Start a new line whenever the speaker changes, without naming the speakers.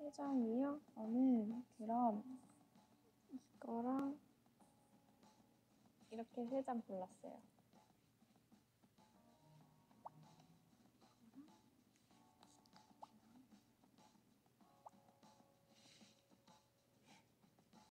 세 장이요? 저는 그럼 이거랑 이렇게 세 장 골랐어요.